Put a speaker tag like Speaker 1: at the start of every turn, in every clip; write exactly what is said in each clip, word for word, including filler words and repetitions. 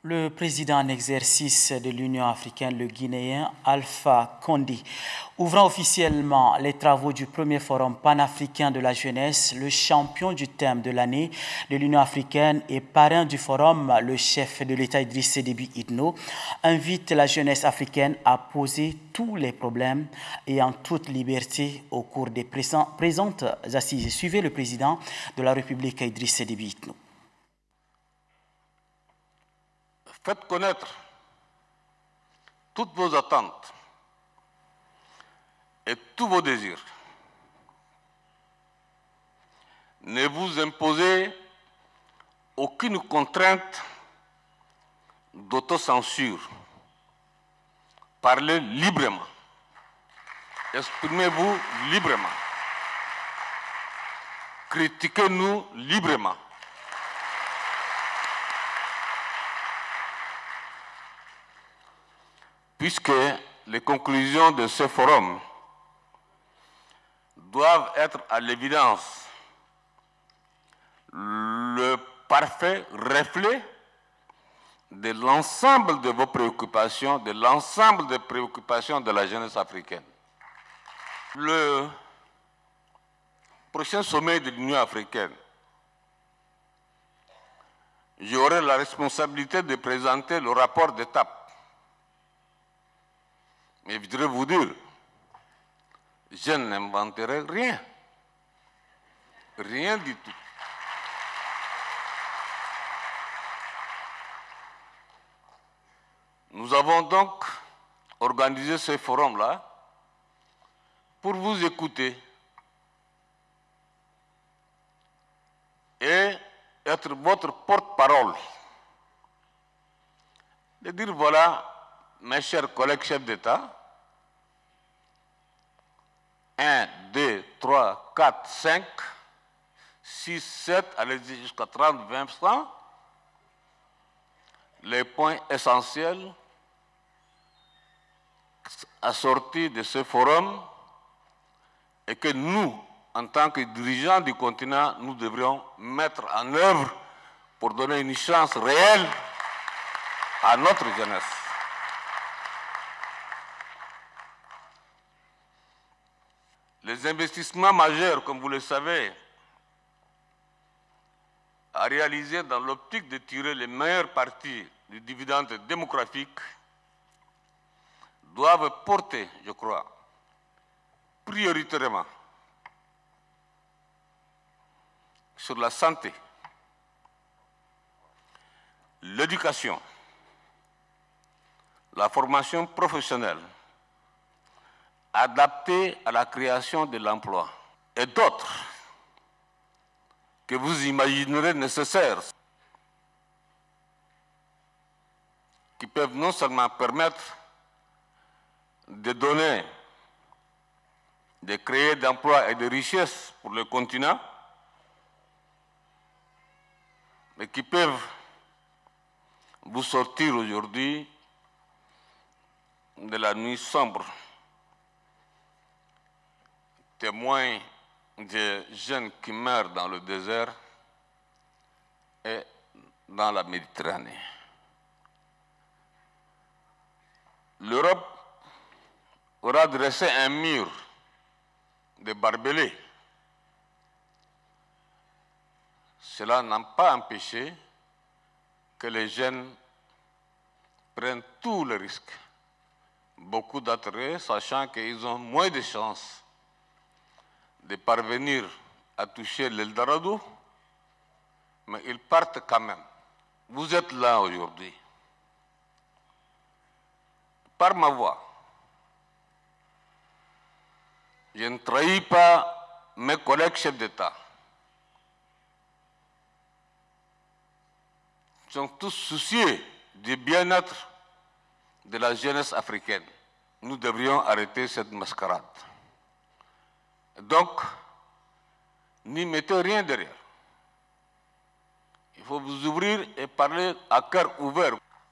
Speaker 1: Le président en exercice de l'Union africaine, le Guinéen Alpha Condé, ouvrant officiellement les travaux du premier forum panafricain de la jeunesse, le champion du thème de l'année de l'Union africaine et parrain du forum, le chef de l'État Idriss Déby Itno, invite la jeunesse africaine à poser tous les problèmes et en toute liberté au cours des présentes assises. Suivez le président de la République Idriss Déby Itno.
Speaker 2: Faites connaître toutes vos attentes et tous vos désirs. Ne vous imposez aucune contrainte d'autocensure. Parlez librement. Exprimez-vous librement. Critiquez-nous librement. Puisque les conclusions de ce forum doivent être à l'évidence le parfait reflet de l'ensemble de vos préoccupations, de l'ensemble des préoccupations de la jeunesse africaine. Le prochain sommet de l'Union africaine, j'aurai la responsabilité de présenter le rapport d'étape. Mais je voudrais vous dire, je n'inventerai rien. Rien du tout. Nous avons donc organisé ce forum-là pour vous écouter et être votre porte-parole. De dire, voilà, mes chers collègues chefs d'État, un, deux, trois, quatre, cinq, six, sept, allez-y jusqu'à trente, vingt, cent, les points essentiels assortis de ce forum et que nous, en tant que dirigeants du continent, nous devrions mettre en œuvre pour donner une chance réelle à notre jeunesse. Les investissements majeurs, comme vous le savez, à réaliser dans l'optique de tirer les meilleures parties du dividende démographique, doivent porter, je crois, prioritairement sur la santé, l'éducation, la formation professionnelle, adaptée à la création de l'emploi, et d'autres que vous imaginerez nécessaires, qui peuvent non seulement permettre de donner, de créer d'emplois et de richesses pour le continent, mais qui peuvent vous sortir aujourd'hui de la nuit sombre, témoin des jeunes qui meurent dans le désert et dans la Méditerranée. L'Europe aura dressé un mur de barbelés. Cela n'a pas empêché que les jeunes prennent tous les risques. Beaucoup d'entre eux, sachant qu'ils ont moins de chances de parvenir à toucher l'Eldorado, mais ils partent quand même. Vous êtes là aujourd'hui. Par ma voix, je ne trahis pas mes collègues chefs d'État. Ils sont tous soucieux du bien-être de la jeunesse africaine. Nous devrions arrêter cette mascarade. Donc, n'y mettez rien derrière. Il faut vous ouvrir et parler à cœur ouvert.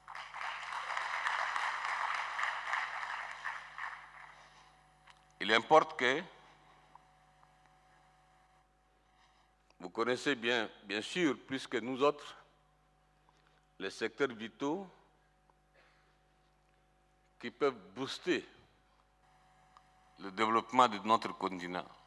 Speaker 2: Il importe que vous connaissez bien, bien sûr, plus que nous autres, les secteurs vitaux qui peuvent booster le développement de notre continent.